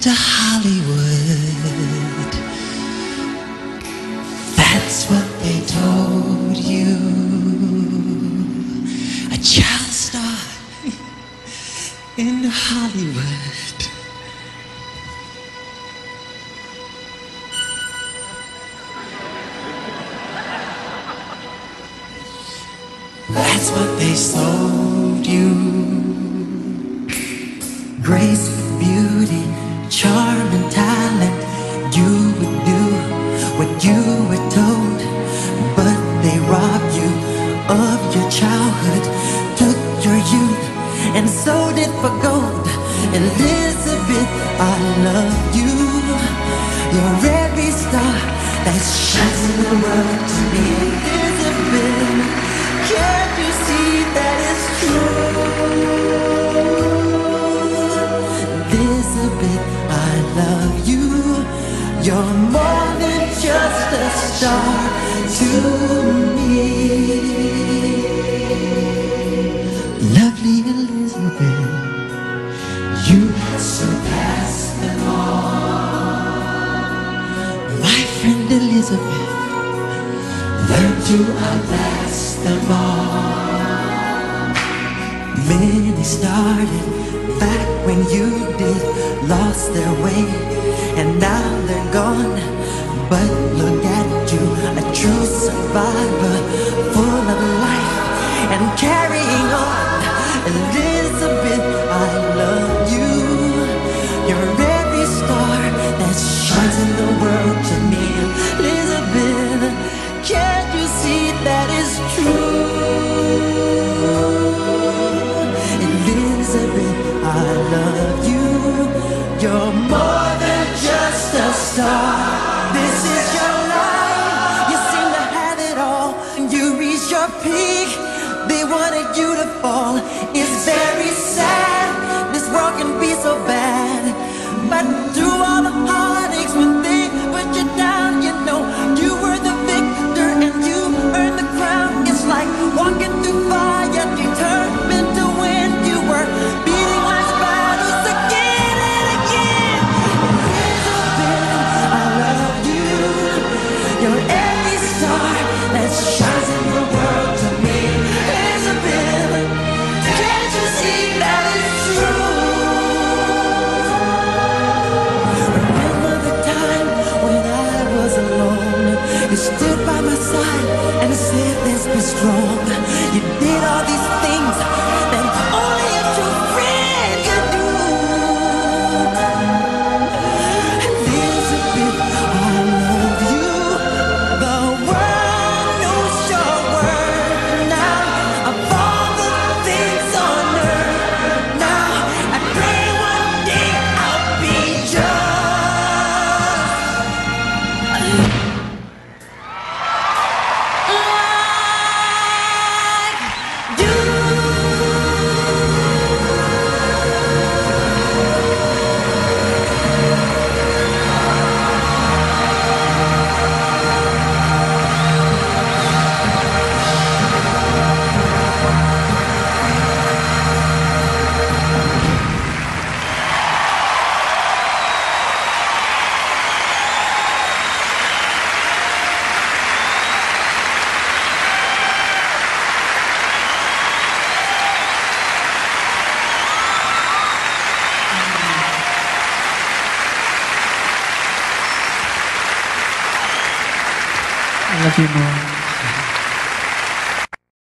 to Hollywood. That's what they told you. A child star in Hollywood. That's what they sold you. Grace with beauty, charm and talent. You would do what you were told, but they robbed you of your childhood, took your youth and sold it for gold. Elizabeth, I love you. You're every star that shines in the world to me. Elizabeth, can't you see that it's true? Elizabeth, I love you. You're more than just a star to me. Lovely Elizabeth, you have surpassed them all. My friend Elizabeth, learn to outlast them all. Many started back when you did, lost their way, and now they're gone. But look at you, a true survivor, full of life and carrying on. Elizabeth, I love you. You're every star that shines in the world to me. Elizabeth, can't you see that is true? Elizabeth, I love you. You're more than just a star. This is your life. You seem to have it all. When you reach your peak, they wanted you to fall. It's very sad. This world can be so bad. But through all the heartaches, when they put you down, you know you were the victor and you earned the crown. It's like walking through fire, determined to win. You were beating life's battles again and again. Elizabeth, I love you. You're every star that shines in the world to me. Elizabeth, can't you see that it's true? Remember the time when I was alone. You stood by my side and said, let's be strong. You did all these things that only a true friend could do. Elizabeth, I love you. The world knows your word now. Of all the things on earth now, I pray one day I'll be I love you more.